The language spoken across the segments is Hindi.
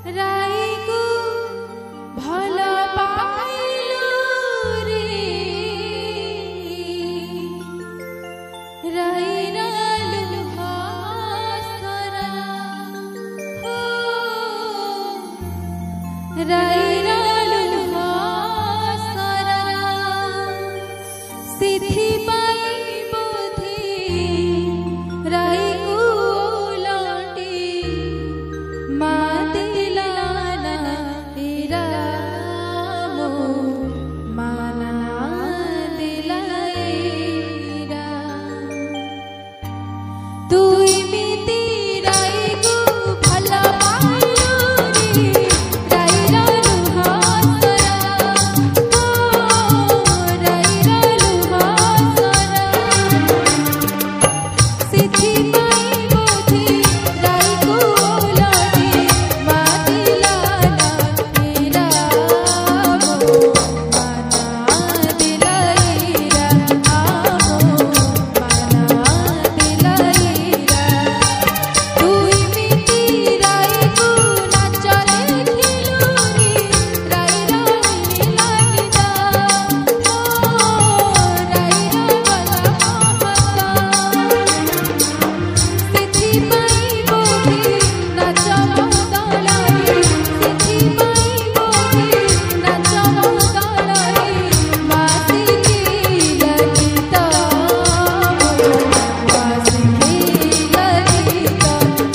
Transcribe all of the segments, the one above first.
राई को भला पाइलु रे राई रालु हासरा हो राई रालु हासरा सिद्धि पाई बोधे राई को लौटे मादिलाना इरामो माना दिलाईरा तुई मिति राई को भला पाइलु रे राई रालु हासरा ओ राई रालु हासरा सिद्धि पाई बोधे राई को लौटे मादिलाना इरामो माना दिलाईरा आमो माना दिलाईरा तुई मिति राई को नाचले खिलुरी राई राई लागिदा ओ राई रागला ममता सिद्धि पाई बोधे नाच मदलारे सिद्धि पाई बोधे नाच मदलारे मासिके ललिता मासिके ललिता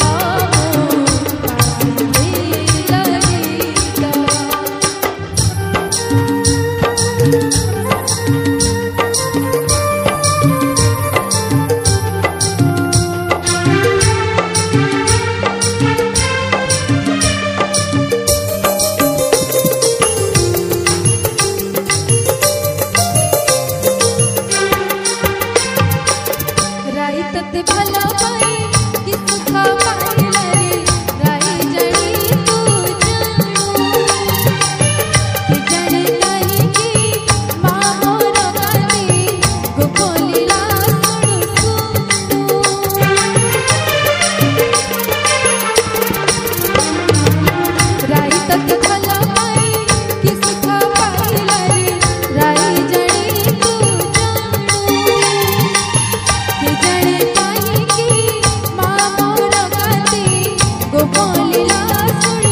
राई तते भला पाई कि सुखा पाइला रे राई जड़ी तू जानू कि जन नहीं कि माँ मोर गाने गोपोलीला सुनु सुनु राई तते भला पाई कि सुखा पाइला रे राई जड़ी तू जानू कि जन नहीं कि माँ मोर गाते गोपोलीला सुनु